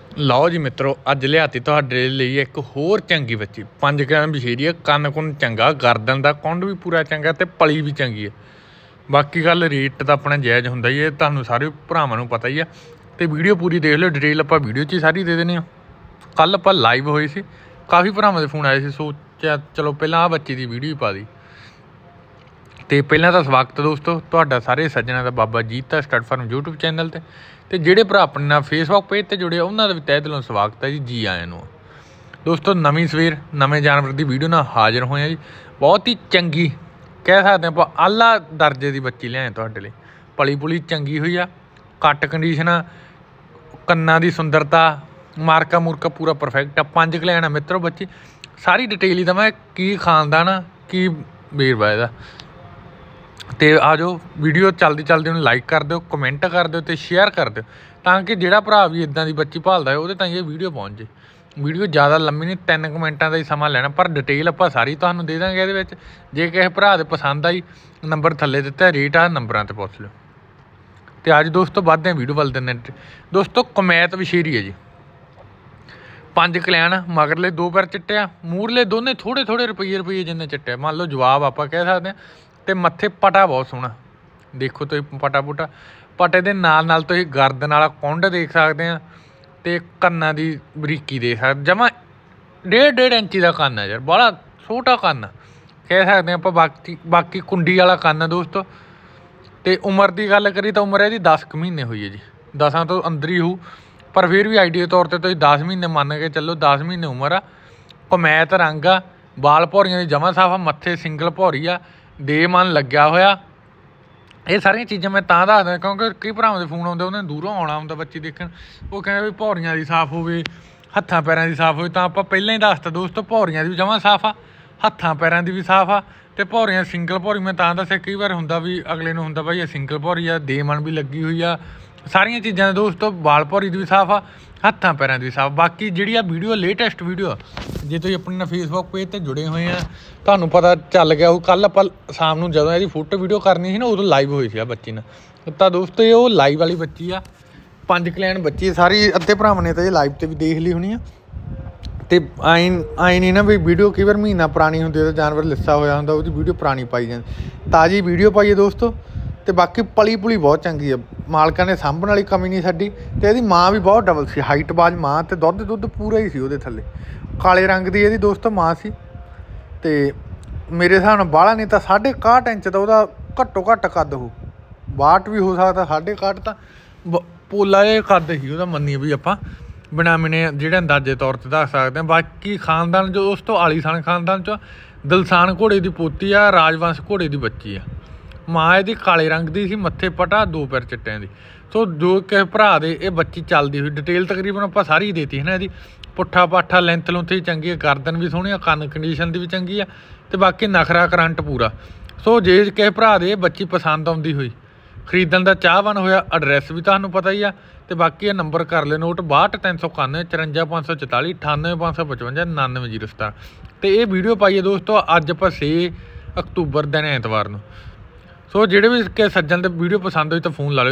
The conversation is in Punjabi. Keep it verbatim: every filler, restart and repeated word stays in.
ਲਓ ਜੀ ਮਿੱਤਰੋ, ਅੱਜ ਲਿਆਤੀ ਤੁਹਾਡੇ ਲਈ ਇੱਕ ਹੋਰ ਚੰਗੀ ਬੱਚੀ। ਪੰਜ ਗ੍ਰਾਮ ਬਸ਼ੀਰੀ ਹੈ, ਕੰਨ ਕੁੰਨ ਚੰਗਾ, ਗਰਦਨ ਦਾ ਕੁੰਡ ਵੀ ਪੂਰਾ ਚੰਗਾ ਤੇ ਪਲੀ ਵੀ ਚੰਗੀ ਹੈ। ਬਾਕੀ ਗੱਲ ਰੇਟ ਤਾਂ ਆਪਣਾ ਜਾਇਜ਼ ਹੁੰਦਾ ਹੀ ਹੈ, ਤੁਹਾਨੂੰ ਸਾਰੇ ਭਰਾਵਾਂ ਨੂੰ ਪਤਾ ਹੀ ਆ। ਤੇ ਵੀਡੀਓ ਪੂਰੀ ਦੇਖ ਲਿਓ, ਡਿਟੇਲ ਆਪਾਂ ਵੀਡੀਓ 'ਚ ਹੀ ਸਾਰੀ ਦੇ ਦੇਣੀ ਆ। ਕੱਲ੍ਹ ਆਪਾਂ ਲਾਈਵ ਹੋਏ ਸੀ, ਕਾਫੀ ਭਰਾਵਾਂ ਦੇ ਫੋਨ ਆਏ ਸੀ, ਸੋਚਿਆ ਚਲੋ ਪਹਿਲਾਂ ਆਹ ਬੱਚੀ ਦੀ ਵੀਡੀਓ ਹੀ ਪਾ ਦੀ। ਤੇ ਪਹਿਲਾਂ ਤਾਂ ਸਵਾਗਤ ਦੋਸਤੋ ਤੁਹਾਡਾ ਸਾਰੇ ਸੱਜਣਾ ਦਾ Baba Jeeta stud farm YouTube channel 'ਤੇ। ਤੇ ਜਿਹੜੇ ਭਰਾ ਆਪਣੇ ਨਾਲ ਫੇਸਬੁੱਕ ਪੇਜ 'ਤੇ ਜੁੜੇ ਉਹਨਾਂ ਦਾ ਵੀ ਤਹਿ ਦਿਲੋਂ ਸਵਾਗਤ ਹੈ ਜੀ। ਜੀ ਆਇਆਂ ਨੂੰ ਦੋਸਤੋ, ਨਵੀਂ ਸਵੇਰ ਨਵੇਂ ਜਾਨਵਰ ਦੀ ਵੀਡੀਓ ਨਾਲ ਹਾਜ਼ਰ ਹੋਏ ਹਾਂ ਜੀ। ਬਹੁਤ ਹੀ ਚੰਗੀ ਕਹਿ ਸਕਦੇ ਆਪਾਂ ਆਲਾ ਦਰਜੇ ਦੀ ਬੱਚੀ ਲਿਆਏ ਤੁਹਾਡੇ ਲਈ। ਪਲੀ ਪੁਲੀ ਚੰਗੀ ਹੋਈ ਆ, ਕੱਟ ਕੰਡੀਸ਼ਨ ਆ, ਕੰਨਾਂ ਦੀ ਸੁੰਦਰਤਾ, ਮਾਰਕਾ ਮੁਰਕਾ ਪੂਰਾ ਪਰਫੈਕਟ ਆ। ਪੰਜ ਕਲਿਆਣ ਆ ਮਿੱਤਰੋ ਬੱਚੀ। ਸਾਰੀ ਡਿਟੇਲ ਹੀ ਤਾਂ ਮੈਂ ਕੀ ਖਾਨਦਾਨ ਆ ਕੀ ਵੇਰਵਾ ਇਹਦਾ। ਤੇ ਆ ਜਾਓ, ਵੀਡੀਓ ਚੱਲਦੀ ਚੱਲਦੀ ਉਹਨੂੰ ਲਾਈਕ ਕਰ ਦਿਓ, ਕਮੈਂਟ ਕਰ ਦਿਓ ਤੇ ਸ਼ੇਅਰ ਕਰ ਦਿਓ, ਤਾਂ ਕਿ ਜਿਹੜਾ ਭਰਾ ਵੀ ਇੱਦਾਂ ਦੀ ਬੱਚੀ ਭਾਲਦਾ ਹੈ ਉਹਦੇ ਤਾਈਂ ਇਹ ਵੀਡੀਓ ਪਹੁੰਚ ਜੇ। ਵੀਡੀਓ ਜ਼ਿਆਦਾ ਲੰਮੀ ਨਹੀਂ, ਤਿੰਨ ਕਮੈਂਟਾਂ ਦਾ ਹੀ ਸਮਾਂ ਲੈਣਾ, ਪਰ ਡਿਟੇਲ ਆਪਾਂ ਸਾਰੀ ਤੁਹਾਨੂੰ ਦੇ ਦਾਂਗੇ ਇਹਦੇ ਵਿੱਚ। ਜੇ ਕਿਸੇ ਭਰਾ ਦੇ ਪਸੰਦ ਆਈ, ਨੰਬਰ ਥੱਲੇ ਦਿੱਤਾ, ਰੇਟ ਆ ਨੰਬਰਾਂ 'ਤੇ ਪੁੱਛ ਲਿਓ। ਤੇ ਅੱਜ ਦੋਸਤੋ ਵੱਧਦੇ ਹਾਂ ਵੀਡੀਓ ਵੱਲ ਦਿੰਦੇ ਦੋਸਤੋ। ਕਮੈਤ ਵਸ਼ੀਰੀ ਹੈ ਜੀ, ਪੰਜ ਕਲਿਆਣ, ਮਗਰਲੇ ਦੋ ਪੈਰ ਚਿੱਟੇ ਆ, ਮੂਰਲੇ ਦੋਨੇ ਥੋੜ੍ਹੇ ਥੋੜ੍ਹੇ ਰੁਪਈਏ ਰੁਪਈਏ ਜਿੰਨੇ ਚਿੱਟੇ। ਮੰਨ ਲਓ ਜਵਾਬ ਆਪਾਂ ਕਹਿ ਸਕਦੇ ਹਾਂ। ਤੇ ਮੱਥੇ ਪਟਾ ਬਹੁਤ ਸੋਹਣਾ, ਦੇਖੋ ਤੁਸੀਂ ਪਟਾ ਪੁਟਾ। ਪਟੇ ਦੇ ਨਾਲ ਨਾਲ ਤੁਸੀਂ ਗਰਦਨ ਵਾਲਾ ਕੁੰਡ ਦੇਖ ਸਕਦੇ ਆ, ਤੇ ਕੰਨਾਂ ਦੀ ਬਰੀਕੀ ਦੇਖ ਸਕਦੇ। ਜਮਾਂ ਡੇਢ ਡੇਢ ਇੰਚੀ ਦਾ ਕੰਨ ਹੈ ਯਾਰ, ਬੜਾ ਛੋਟਾ ਕੰਨ ਕਹਿ ਸਕਦੇ ਆਪਾਂ। ਬਾਕੀ ਬਾਕੀ ਕੁੰਡੀ ਵਾਲਾ ਕੰਨ ਹੈ ਦੋਸਤੋ। ਤੇ ਉਮਰ ਦੀ ਗੱਲ ਕਰੀ ਤਾਂ ਉਮਰ ਇਹਦੀ ਦਸ ਕੁ ਮਹੀਨੇ ਹੋਈ ਹੈ ਜੀ, ਦਸਾਂ ਤੋਂ ਅੰਦਰ ਹੀ ਹੋਊ, ਪਰ ਫਿਰ ਵੀ ਆਈਡੀਆ ਤੌਰ 'ਤੇ ਤੁਸੀਂ ਦਸ ਮਹੀਨੇ ਮੰਨ ਕੇ ਚੱਲੋ। ਦਸ ਮਹੀਨੇ ਉਮਰ ਆ, ਕਮੈਤ ਰੰਗ ਆ, ਬਾਲ ਭੌਰੀਆਂ ਦੀ ਜਮਾਂ ਸਾਫ ਆ, ਮੱਥੇ ਸਿੰਗਲ ਭੌਰੀ ਆ, ਦੇ ਮਨ ਲੱਗਿਆ ਹੋਇਆ। ਇਹ ਸਾਰੀਆਂ ਚੀਜ਼ਾਂ ਮੈਂ ਤਾਂ ਦੱਸਦਾ ਕਿਉਂਕਿ ਕਈ ਭਰਾਵਾਂ ਦੇ ਫੋਨ ਆਉਂਦੇ, ਉਹਨਾਂ ਨੇ ਦੂਰੋਂ ਆਉਣਾ ਹੁੰਦਾ ਬੱਚੀ ਦੇਖਣ। ਉਹ ਕਹਿੰਦੇ ਵੀ ਭੌਰੀਆਂ ਦੀ ਸਾਫ਼ ਹੋਵੇ, ਹੱਥਾਂ ਪੈਰਾਂ ਦੀ ਸਾਫ਼ ਹੋਵੇ। ਤਾਂ ਆਪਾਂ ਪਹਿਲਾਂ ਹੀ ਦੱਸਤਾ ਦੋਸਤੋ, ਭੌਰੀਆਂ ਦੀ ਵੀ ਜਮਾਂ ਸਾਫ਼ ਆ, ਹੱਥਾਂ ਪੈਰਾਂ ਦੀ ਵੀ ਸਾਫ਼ ਆ, ਤੇ ਭੌਰੀਆਂ ਸਿੰਗਲ ਭੌਰੀ ਮੈਂ ਤਾਂ ਦੱਸਿਆ। ਕਈ ਵਾਰ ਹੁੰਦਾ ਵੀ ਅਗਲੇ ਨੂੰ ਹੁੰਦਾ ਭਾਈ ਇਹ ਸਿੰਗਲ ਭੌਰੀ ਆ, ਦੇ ਮਨ ਵੀ ਲੱਗੀ ਹੋਈ ਆ। ਸਾਰੀਆਂ ਚੀਜ਼ਾਂ ਦੋਸਤੋ, ਬਾਲ ਭੌਰੀ ਦੀ ਵੀ ਸਾਫ਼ ਆ, ਹੱਥਾਂ ਪੈਰਾਂ ਦੀ ਵੀ ਸਾਫ਼। ਬਾਕੀ ਜਿਹੜੀ ਆ ਵੀਡੀਓ ਲੇਟੈਸਟ ਵੀਡੀਓ, ਜੇ ਤੁਸੀਂ ਆਪਣੇ ਨਾਲ ਫੇਸਬੁੱਕ ਪੇਜ 'ਤੇ ਜੁੜੇ ਹੋਏ ਆ, ਤੁਹਾਨੂੰ ਪਤਾ ਚੱਲ ਗਿਆ ਉਹ। ਕੱਲ੍ਹ ਆਪਾਂ ਸ਼ਾਮ ਨੂੰ ਜਦੋਂ ਇਹਦੀ ਫੋਟੋ ਵੀਡੀਓ ਕਰਨੀ ਸੀ ਨਾ, ਉਦੋਂ ਲਾਈਵ ਹੋਈ ਸੀ ਆ ਬੱਚੀ ਨਾਲ। ਤਾਂ ਦੋਸਤੋ ਇਹ ਉਹ ਲਾਈਵ ਵਾਲੀ ਬੱਚੀ ਆ, ਪੰਜ ਕਲਿਆਣ ਬੱਚੀ ਸਾਰੀ। ਅੱਧੇ ਭਰਾਵਾਂ ਨੇ ਤਾਂ ਇਹ ਲਾਈਵ 'ਤੇ ਵੀ ਦੇਖ ਲਈ ਹੋਣੀ ਆ। ਤੇ ਆਈ ਆਈ ਨਹੀਂ ਨਾ ਵੀ ਵੀਡੀਓ ਕਈ ਵਾਰ ਮਹੀਨਾ ਪੁਰਾਣੀ ਹੁੰਦੀ ਹੈ ਤਾਂ ਜਾਨਵਰ ਲਿੱਸਾ ਹੋਇਆ ਹੁੰਦਾ, ਉਹਦੀ ਵੀਡੀਓ ਪੁਰਾਣੀ ਪਾਈ ਜਾਂਦੀ। ਤਾਜ਼ੀ ਵੀਡੀਓ ਪਾਈਏ ਦੋਸਤੋ। ਤੇ ਬਾਕੀ ਪਲੀ ਪੁਲੀ ਬਹੁਤ ਚੰਗੀ ਆ, ਮਾਲਕਾਂ ਨੇ ਸਾਂਭਣ ਵਾਲੀ ਕਮੀ ਨਹੀਂ ਛੱਡੀ। ਤੇ ਇਹਦੀ ਮਾਂ ਵੀ ਬਹੁਤ ਡਬਲ ਸੀ, ਹਾਈਟ ਬਾਜ ਮਾਂ, ਤੇ ਦੁੱਧ ਦੁੱਧ ਪੂਰਾ ਹੀ ਸੀ ਉਹਦੇ ਥੱਲੇ। ਕਾਲੇ ਰੰਗ ਦੀ ਇਹਦੀ ਦੋਸਤੋ ਮਾਂ ਸੀ। ਤੇ ਮੇਰੇ ਹਿਸਾਬ ਨਾਲ ਬਾਹਲਾ ਨਹੀਂ ਤਾਂ ਸਾਢੇ ਇਕਾਹਠ ਇੰਚ ਦਾ ਉਹਦਾ ਘੱਟੋ ਘੱਟ ਕੱਦ ਹੋ, ਬਾਹਠ ਵੀ ਹੋ ਸਕਦਾ, ਸਾਢੇ ਇਕਾਹਠ ਤਾਂ ਬ ਪੋਲਾ ਇਹ ਕੱਦ ਸੀ ਉਹਦਾ, ਮੰਨੀਏ ਵੀ ਆਪਾਂ ਬਿਨਾਂ ਮਿਣੇ ਜਿਹੜੇ ਅੰਦਾਜ਼ੇ ਤੌਰ 'ਤੇ ਦੱਸ ਸਕਦੇ ਹਾਂ। ਬਾਕੀ ਖਾਨਦਾਨ ਜੋ ਉਸ ਤੋਂ ਆਲੀਸ਼ਾਨ ਖਾਨਦਾਨ 'ਚੋਂ ਦਿਲਸਾਨ ਘੋੜੇ ਦੀ ਪੋਤੀ ਆ, ਰਾਜਵੰਸ਼ ਘੋੜੇ ਦੀ ਬੱਚੀ ਆ। ਮਾਂ ਇਹਦੀ ਕਾਲੇ ਰੰਗ ਦੀ ਸੀ, ਮੱਥੇ ਪਟਾ, ਦੋ ਪੈਰ ਚਿੱਟਿਆਂ ਦੀ। ਸੋ ਜੋ ਕਿਸੇ ਭਰਾ ਦੇ ਇਹ ਬੱਚੀ ਚੱਲਦੀ ਹੋਈ, ਡਿਟੇਲ ਤਕਰੀਬਨ ਆਪਾਂ ਸਾਰੀ ਦੇਤੀ ਹੈ ਨਾ ਇਹਦੀ। ਪੁੱਠਾ ਪਾਠਾ ਲੈਂਥ ਲੁੰਥ ਵੀ ਚੰਗੀ ਆ, ਗਰਦਨ ਵੀ ਸੋਹਣੀ ਆ, ਕੰਨ ਕੰਡੀਸ਼ਨ ਦੀ ਵੀ ਚੰਗੀ ਆ, ਤੇ ਬਾਕੀ ਨਖਰਾ ਕਰੰਟ ਪੂਰਾ। ਸੋ ਜੇ ਕਿਸੇ ਭਰਾ ਦੇ ਇਹ ਬੱਚੀ ਪਸੰਦ ਆਉਂਦੀ ਹੋਈ, ਖਰੀਦਣ ਦਾ ਚਾਹਵਾਨ ਹੋਇਆ, ਐਡਰੈਸ ਵੀ ਤੁਹਾਨੂੰ ਪਤਾ ਹੀ ਆ। ਤੇ ਬਾਕੀ ਇਹ ਨੰਬਰ ਕਰ ਲਿਓ ਨੋਟ, ਬਾਹਠ ਤਿੰਨ ਸੌ ਇਕਾਨਵੇਂ ਚੁਰੰਜਾ ਪੰਜ ਸੌ ਚੁਤਾਲੀ ਅਠਾਨਵੇਂ ਪੰਜ ਸੌ ਪਚਵੰਜਾ ਉਣਾਨਵੇਂ ਜੀਰੋ ਸਤਾਰਾਂ। ਤੇ ਇਹ ਵੀਡੀਓ ਪਾਈਏ ਦੋਸਤੋ ਅੱਜ ਆਪਾਂ ਛੇ ਅਕਤੂਬਰ ਦਿਨ ਐਤਵਾਰ ਨੂੰ। ਸੋ ਜਿਹੜੇ ਵੀ ਕਿ ਸੱਜਣ ਦੇ ਵੀਡੀਓ ਪਸੰਦ ਹੋਈ ਤਾਂ ਫੋਨ ਲਾ ਲਿਓ।